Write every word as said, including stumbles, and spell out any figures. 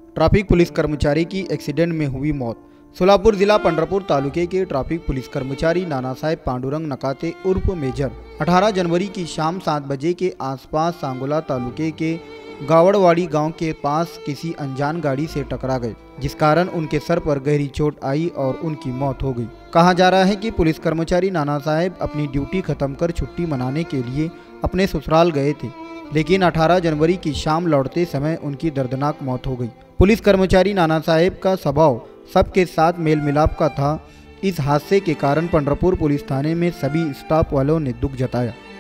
Traffic police कर्मचारी की accident में हुई मौत। सोलापुर जिला पंढरपुर तालुके के ट्रैफिक पुलिस कर्मचारी नाना साहेब पांडुरंग नकाते उर्फ मेजर अठारह जनवरी की शाम सात बजे के आसपास सांगोला तालुके के गावड़वाड़ी गांव के पास किसी अनजान गाड़ी से टकरा गए, जिस कारण उनके सर पर गहरी चोट आई और उनकी मौत हो गई। कहा जा रहा है कि पुलिस कर्मचारी नाना साहेब अपनी ड्यूटी खत्म कर छुट्टी मनाने के लिए अपने ससुराल गए थे, लेकिन अठारह जनवरी की शाम लौटते समय उनकी दर्दनाक मौत हो गई। पुलिस कर्मचारी नाना साहेब का स्वभाव सबके साथ मेल मिलाप का था। इस हादसे के कारण पंढरपुर पुलिस थाने में सभी स्टाफ वालों ने दुख जताया।